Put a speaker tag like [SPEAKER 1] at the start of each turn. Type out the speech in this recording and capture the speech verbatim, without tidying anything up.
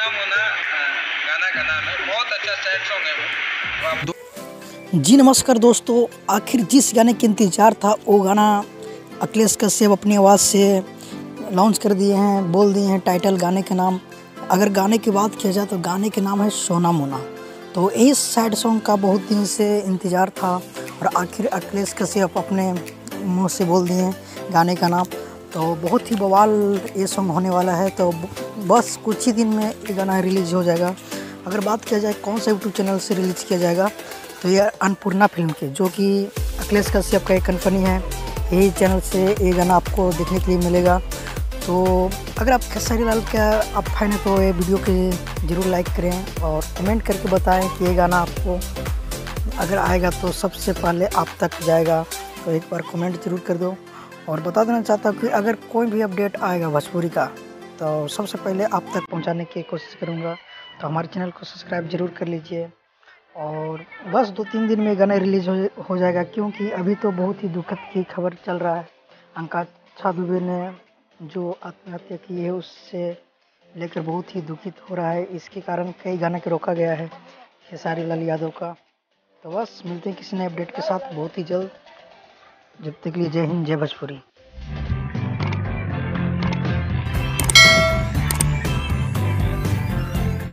[SPEAKER 1] सोना मोना गाना का नाम है, बहुत अच्छा सैड सॉन्ग है वो आप।
[SPEAKER 2] जी नमस्कार दोस्तों, आखिर जिस गाने के इंतज़ार था वो गाना अखिलेश कश्यप अपनी आवाज़ से लॉन्च कर दिए हैं, बोल दिए हैं टाइटल गाने का नाम। अगर गाने की बात किया जाए तो गाने के नाम है सोना मोना। तो इस सैड सॉन्ग का बहुत दिन से इंतज़ार था और आखिर अखिलेश कश्यप अपने मुंह से बोल दिए हैं गाने का नाम। तो बहुत ही बवाल ये सॉन्ग होने वाला है। तो बस कुछ ही दिन में ये गाना रिलीज़ हो जाएगा। अगर बात किया जाए कौन से यूट्यूब चैनल से रिलीज़ किया जाएगा तो ये अन्नपूर्णा फिल्म के, जो कि अखिलेश कश्यप का एक कंपनी है, यही चैनल से ये गाना आपको देखने के लिए मिलेगा। तो अगर आप खेसारी लाल का आप फैन हैं तो ये वीडियो के ज़रूर लाइक करें और कमेंट करके बताएं कि ये गाना आपको अगर आएगा तो सबसे पहले आप तक जाएगा। तो एक बार कमेंट ज़रूर कर दो। और बता देना चाहता हूँ कि अगर कोई भी अपडेट आएगा भोजपुरी का तो सबसे पहले आप तक पहुँचाने की कोशिश करूँगा। तो हमारे चैनल को सब्सक्राइब ज़रूर कर लीजिए। और बस दो तीन दिन में गाना रिलीज़ हो हो जाएगा, क्योंकि अभी तो बहुत ही दुखद की खबर चल रहा है। आकांक्षा दुबे ने जो आत्महत्या की है उससे लेकर बहुत ही दुखित हो रहा है। इसके कारण कई गाने को रोका गया है खेसारी लाल यादव का। तो बस मिलते हैं किसी नए अपडेट के साथ बहुत ही जल्द। जब तक के लिए जय हिंद, जय भोजपुरी।